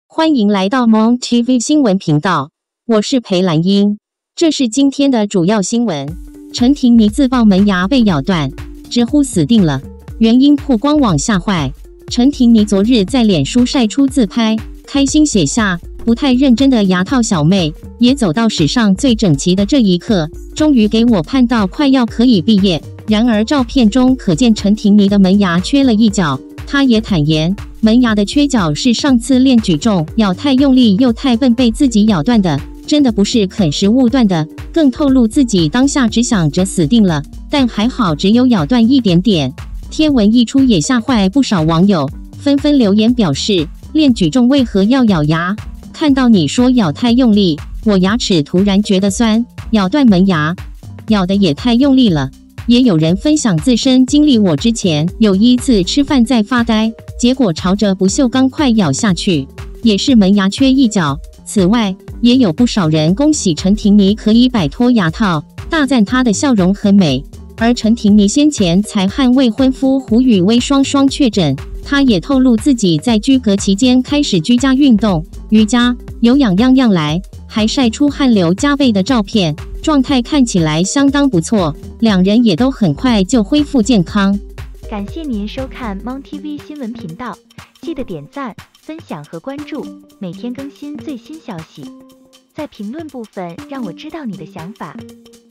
欢迎来到 Mon TV 新闻频道，我是裴兰英。这是今天的主要新闻：陈婷妮自曝门牙被咬断，直呼死定了，原因曝光网吓坏。陈婷妮昨日在脸书晒出自拍，开心写下“不太认真的牙套小妹，也走到史上最整齐的这一刻，终于给我盼到快要可以毕业”。然而照片中可见陈婷妮的门牙缺了一角，她也坦言。门牙的缺角是上次练举重咬太用力又太笨被自己咬断的，真的不是啃食物断的。更透露自己当下只想着死定了，但还好只有咬断一点点。贴文一出也吓坏不少网友，纷纷留言表示练举重为何要咬牙？看到你说咬太用力，我牙齿突然觉得酸，咬断门牙，咬得也太用力了。也有人分享自身经历，我之前有一次吃饭在发呆，结果朝着不锈钢块咬下去，也是门牙缺一角。此外，也有不少人恭喜陈婷妮可以摆脱牙套，大赞她的笑容很美。而陈婷妮先前才和未婚夫胡宇威双双确诊，她也透露自己在居隔期间开始居家运动、瑜伽、有氧样样来，还晒出汗流浃背的照片，状态看起来相当不错。两人也都很快就恢复健康。 感谢您收看 Mon TV 新闻频道，记得点赞、分享和关注，每天更新最新消息。在评论部分让我知道你的想法。